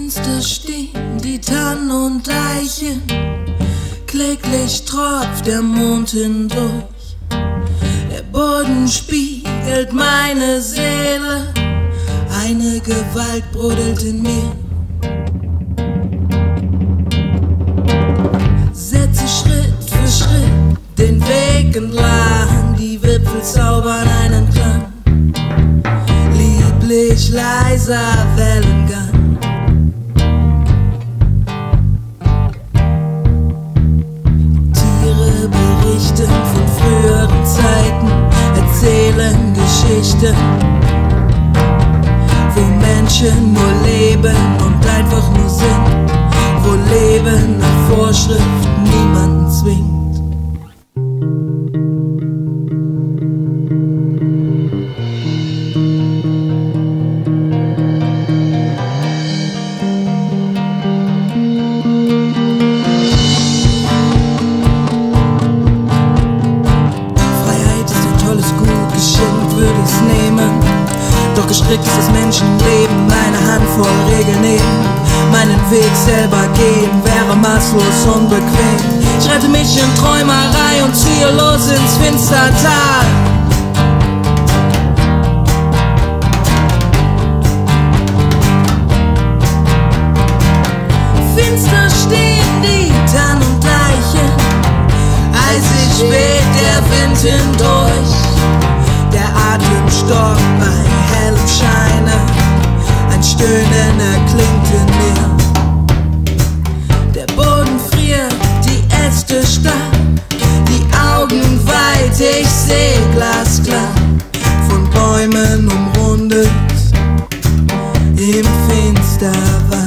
Finster stehen die Tannen und Eichen, kläglich tropft der Mond hindurch. Der Boden spiegelt meine Seele, eine Gewalt brodelt in mir. Setze Schritt für Schritt den Weg entlang, die Wipfel zaubern einen Klang, lieblich leiser Wellengang. Tiere berichten von früheren Zeiten, erzählen Geschichten, wo Menschen nur leben und einfach nur sind, wo Leben nach Vorschrift niemanden zwingt. Freiheit ist ein tolles Gut, geschenkt würde ich's nehmen. Doch gestrickt ist das Menschenleben, eine Handvoll Regeln nehmen. Meinen Weg selber gehen wäre maßlos unbequem. Ich rette mich in Träumerei und ziehe los ins Finstertal. Finster stehen die Tannen und Eichen, eisig weht der Wind hindurch. Der Atem stockt bei hellem Scheine, ein Stöhnen erklingt in mir. Der Boden friert, die Äste starr, die Augen weit, ich seh glasklar, von Bäumen umrundet im Finsterwald.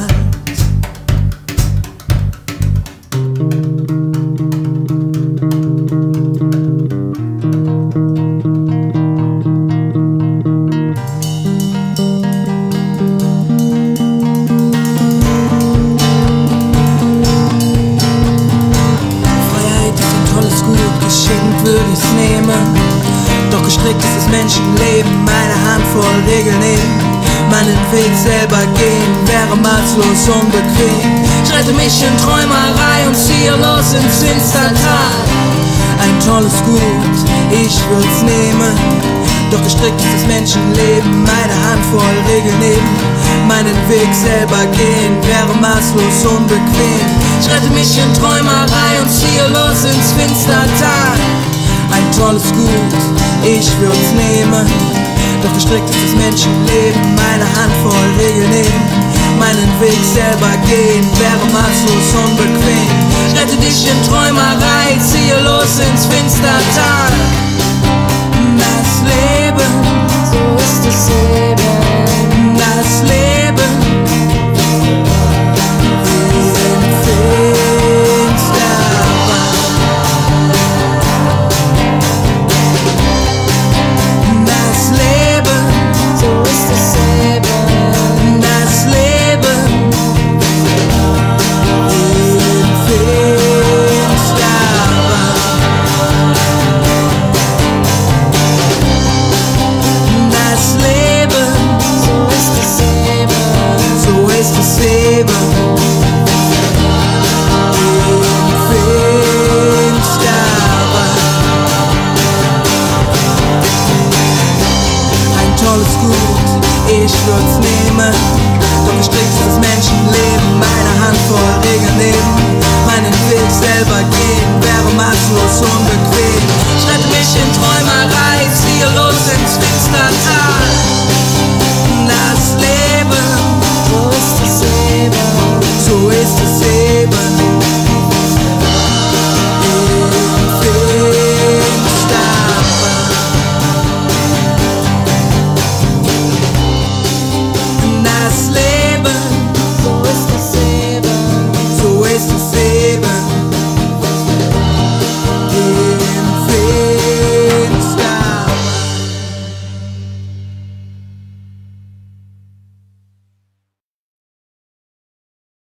Würde ich's nehmen, doch gestrickt ist das Menschenleben, eine Handvoll Regeln nehmen. Meinen Weg selber gehen wäre maßlos unbequem. Ich rette mich in Träumerei und ziehe los ins Finstertal. Ein tolles Gut, ich würd's nehmen, doch gestrickt ist das Menschenleben, eine Handvoll Regeln nehmen. Meinen Weg selber gehen wäre maßlos unbequem. Ich rette mich in Träumerei und ziehe los ins Finstertal. Ein tolles Gut, ich würd's nehmen, doch gestrickt ist das Menschenleben, eine Handvoll Regeln nehmen. Meinen Weg selber gehen wäre maßlos unbequem. Ich rette dich in Träumerei, ziehe los ins Finstertal.